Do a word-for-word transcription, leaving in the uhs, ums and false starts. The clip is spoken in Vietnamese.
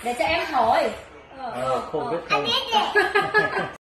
Để cho em hỏi. Ờ, không biết Anh không. biết gì?